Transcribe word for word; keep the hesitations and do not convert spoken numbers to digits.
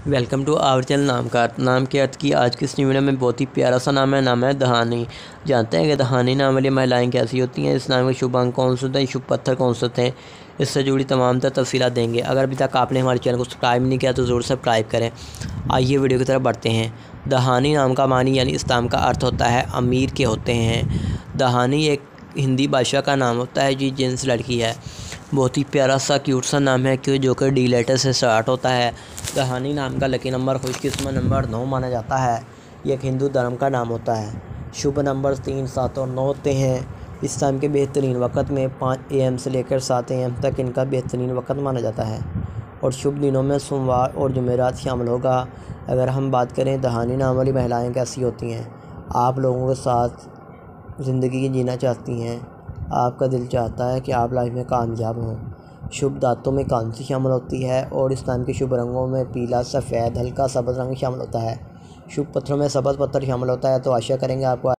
Welcome to our channel नाम का अर्थ। नाम के अर्थ की आज की इस वीडियो में बहुत ही प्यारा सा नाम है। नाम है दहानी। जानते हैं कि दहानी नाम वाली महिलाएं कैसी होती हैं, इस नाम के शुभ अंक कौन से होते हैं, शुभ पत्थर कौन से होते हैं, इससे जुड़ी तमाम तर तफसीलात देंगे। अगर अभी तक आपने हमारे चैनल को सब्सक्राइब नहीं किया तो ज़रूर सब्सक्राइब करें। आइए वीडियो की तरफ बढ़ते हैं। दहानी नाम का मानी यानी इस नाम का अर्थ होता है अमीर के होते हैं। दहानी एक हिंदी भाषा का नाम होता है जी, जेंट्स लड़की है। बहुत ही प्यारा सा क्यूट सा नाम है कि जो कि डी लेटर से स्टार्ट होता है। दहानी नाम का लकी नंबर खुशकिस्मत नंबर नौ माना जाता है। ये एक हिंदू धर्म का नाम होता है। शुभ नंबर तीन सात और नौ होते हैं। इस टाइम के बेहतरीन वक्त में पाँच ए एम से लेकर सात ए एम तक इनका बेहतरीन वक्त माना जाता है। और शुभ दिनों में सोमवार और जुमेरात शामिल होगा। अगर हम बात करें दहानी नाम वाली महिलाएँ कैसी होती हैं, आप लोगों के साथ ज़िंदगी जीना चाहती हैं, आपका दिल चाहता है कि आप लाइफ में कामयाब हों। शुभ दांतों में कांसी शामिल होती है और इस टाइम के शुभ रंगों में पीला, सफ़ेद, हल्का सब्ज़ रंग शामिल होता है। शुभ पत्थरों में सब्ज़ पत्थर शामिल होता है। तो आशा करेंगे आपको